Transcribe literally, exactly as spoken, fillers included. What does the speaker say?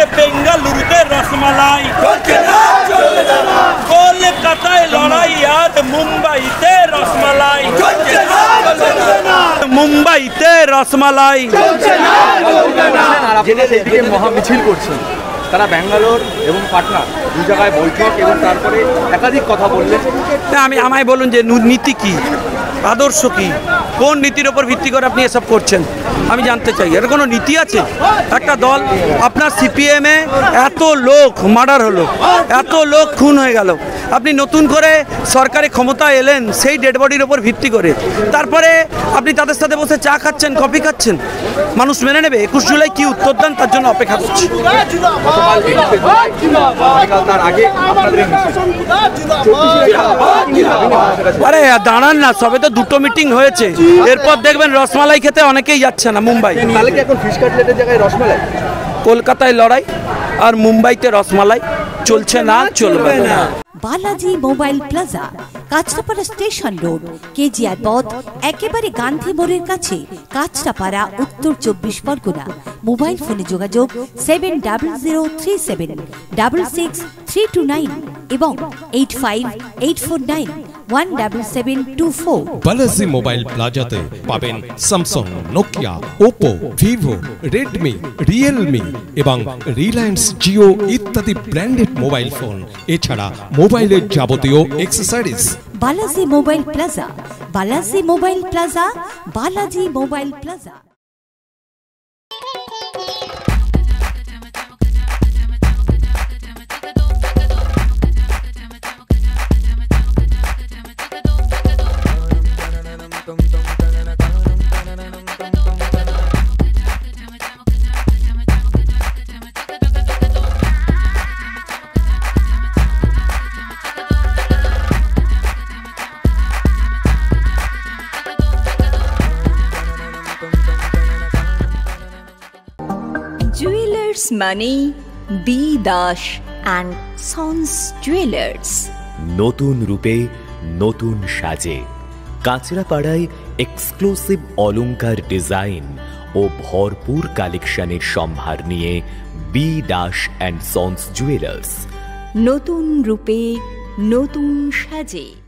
বেঙ্গালুরুতে রসমালাই, কলকাতায় লড়াই আর মুম্বাইতে রসমালাই, মুম্বাইতে রসমালাই। মহামিছিল করছেন তারা ব্যাঙ্গালোর এবং পাটনা দু জায়গায় বৈঠক এবং তারপরে একাধিক কথা বললেন। আমি আমায় বলুন যে নীতি কি, আদর্শ কি, কোন নীতির ওপর ভিত্তি করে আপনি এসব করছেন আমি জানতে চাই। এর কোনো নীতি আছে? একটা দল, আপনার সিপিএমে এত লোক মার্ডার হলো, এত লোক খুন হয়ে গেল, আপনি নতুন করে সরকারি ক্ষমতা এলেন সেই ডেড বডির ওপর ভিত্তি করে, তারপরে আপনি তাদের সাথে বসে চা খাচ্ছেন, কফি খাচ্ছেন। মানুষ মেনে নেবে? একুশ জুলাই কি উত্তর দেন তার জন্য অপেক্ষা করছি। আরে দাঁড়ান না, সবে তো দুটো মিটিং হয়েছে, এরপর দেখবেন রসমালাই খেতে অনেকেই যাচ্ছে না মুম্বাই। কলকাতায় লড়াই আর মুম্বাইতে রসমালাই চলছে না, চলবে না। Balaji mobile plaza, Kanchrapara station road, KGR পথ, একেবারে গান্ধী মোড়ের কাছে, কাঁচরাপাড়া, উত্তর চব্বিশ পরগনা। মোবাইল ফোনে যোগাযোগ seven double zero three seven double six three two nine এবং eight five eight four nine one double seven two four. Balaji mobile প্লাজাতে পাবেন Samsung, Nokia, Oppo, Vivo, Redmi, Realme এবং রিলায়েন্স জিও ইত্যাদি ব্র্যান্ডেড মোবাইল ফোন, এছাড়া মোবাইলের যাবতীয় accessories. Balaji mobile plaza, Balaji mobile plaza, Balaji mobile plaza. Jewelers Money, B. Dash and Sons Jewelers. নতুন রূপে নতুন সাজে কাঁচরাপাড়ায় এক্সক্লুসিভ অলংকার ডিজাইন ও ভরপুর কালেকশনের সম্ভার নিয়ে B Das and sons jewellers. নতুন রূপে নতুন সাজে।